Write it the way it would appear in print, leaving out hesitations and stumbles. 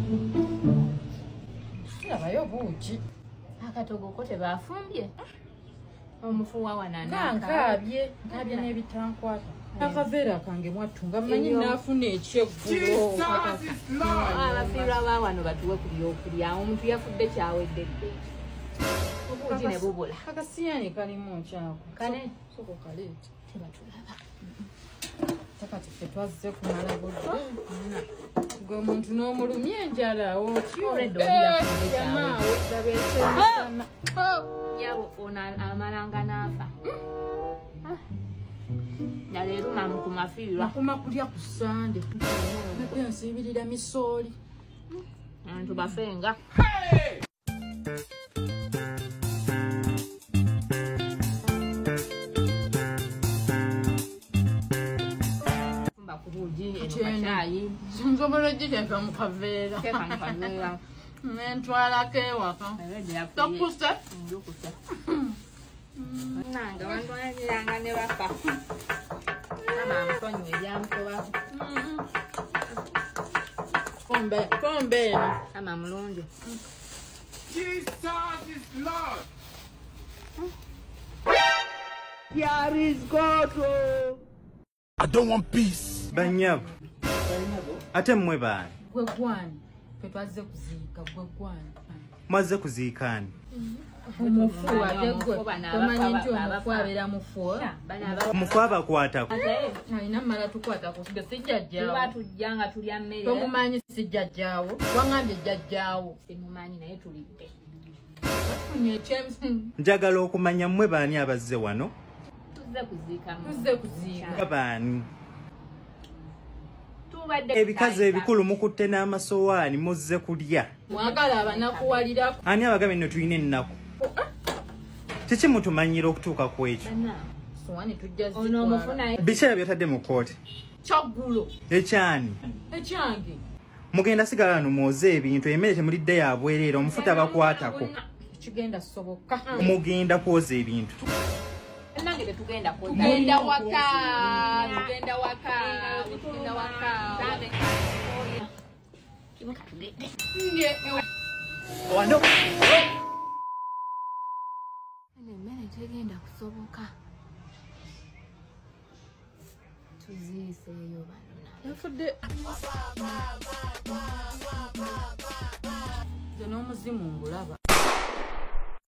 Sirabayo buuki. Akatogo ko tebafumbye. Omufu wa wanana. Nkabye n'ebitankwata. Akaveera kange mwattunga mmanyi naafuna ekyeggulo. Abafiirwa ba wano batuwe ku byokulya. Omuntu yafudde kyawedde. Obuugi ne bubula. Akasiyaani kalimu nkyako. Kane. Soko kaleeti. Tebatulaba. Takati ffe twazze kumala budde. Gwe omuntu n'omulumya enjala Yamaawe dabeekyesana. Yabo ona amalanga n'afa. Naleero mamu ku mafiirwa. Nakuma kulya ku Sande. Nakwe nsibirira misooli. Abantu bafenga. Chai. Nsobola giteeka mu kaveera. Nentwalako ewaka. Tokusa. Nanga wantwaliranga ne bafa. Mama mponywe ebyamukobako. Kombe eno. Mama mulungi. Jesus is Lord. Here is God. I don't want peace. Banyabo. Ate mmwe baani. Gwe gwani. Ffe twazze kuziika gwe gwani. Mwazze kuziikaani. Omufu ate gwe. Tomanyi nti omufu abeera mufu. Omufu abakwatako. Alina mmala tukwatako. Ge si jjajjaawo. Tuba tujjanga tulya mmere. Tomumanyi si jjajjaawo. Wangambye jjajjaawo. Simumanyi naye tulidde. Bafunye ekyemusimu. Njagala okumanya mmwe baani abazze wano. Tuzze kuziika. Baani. Ebikazi ebikulu mukutte n'amasowaani muzze kulya. Mwagala abanakuwalira. Ani abagambye nno tulina ennaku? Kiki mutumanyira okutuuka ku ekyo? Sowaani tujja ono omufuna. Biseera byotadde mu kkooti. Kyaggulo. Ekyani? Ekyange. Mugenda sigala wano mwoze ebintu emmere temulidde ya bwereere omufu tabakwatako. Kigenda soboka. Mugenda kwoza ebintu. Nange tetugenda kwoza. Tugenda waka. Wano. Emmere tegenda kusoboka. Tuziiseeyo bano. Yafudde. Nze n'omuzimu ngulaba.